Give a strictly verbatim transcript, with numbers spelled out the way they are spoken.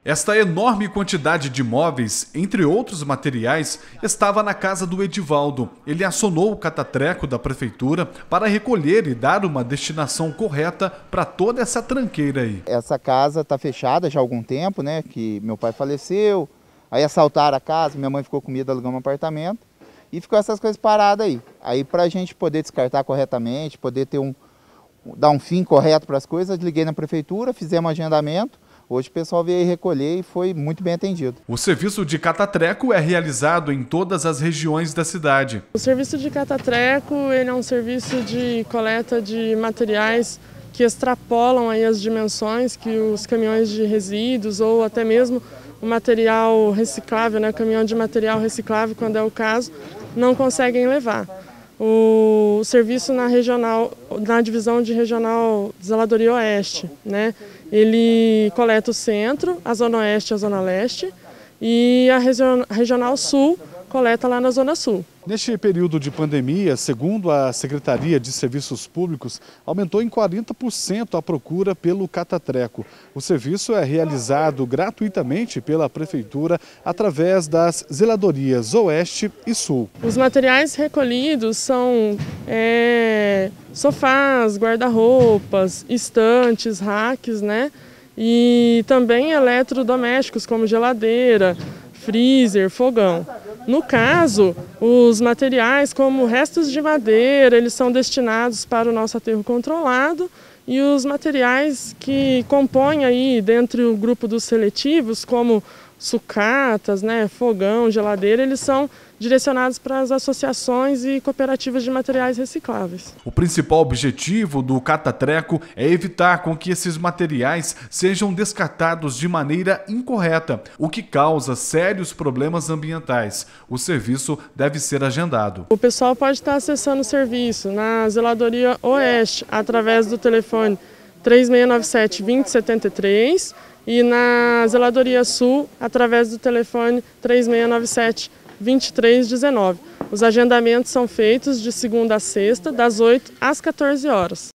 Esta enorme quantidade de móveis, entre outros materiais, estava na casa do Edivaldo. Ele acionou o catatreco da prefeitura para recolher e dar uma destinação correta para toda essa tranqueira aí. Essa casa está fechada já há algum tempo, né? Que meu pai faleceu, aí assaltaram a casa, minha mãe ficou com medo, alugou um apartamento e ficou essas coisas paradas aí. Aí para a gente poder descartar corretamente, poder ter um, dar um fim correto para as coisas, liguei na prefeitura, fizemos um agendamento. Hoje o pessoal veio recolher e foi muito bem atendido. O serviço de catatreco é realizado em todas as regiões da cidade. O serviço de catatreco ele é um serviço de coleta de materiais que extrapolam aí as dimensões que os caminhões de resíduos ou até mesmo o material reciclável, né, caminhão de material reciclável, quando é o caso, não conseguem levar. O serviço na regional, na divisão de regional Zeladoria Oeste, né? Ele coleta o centro, a zona oeste e a zona leste, e a regional sul coleta lá na zona sul. Neste período de pandemia, segundo a Secretaria de Serviços Públicos, aumentou em quarenta por cento a procura pelo catatreco. O serviço é realizado gratuitamente pela Prefeitura através das zeladorias Oeste e Sul. Os materiais recolhidos são é, sofás, guarda-roupas, estantes, racks, né? E também eletrodomésticos como geladeira, freezer, fogão. No caso, os materiais como restos de madeira, eles são destinados para o nosso aterro controlado e os materiais que compõem aí dentro do grupo dos seletivos, como sucatas, né, fogão, geladeira, eles são direcionados para as associações e cooperativas de materiais recicláveis. O principal objetivo do catatreco é evitar com que esses materiais sejam descartados de maneira incorreta, o que causa sérios problemas ambientais. O serviço deve ser agendado. O pessoal pode estar acessando o serviço na Zeladoria Oeste através do telefone três seis nove sete, dois zero sete três e na Zeladoria Sul através do telefone três seis nove sete, dois três um nove. Os agendamentos são feitos de segunda a sexta, das oito às quatorze horas.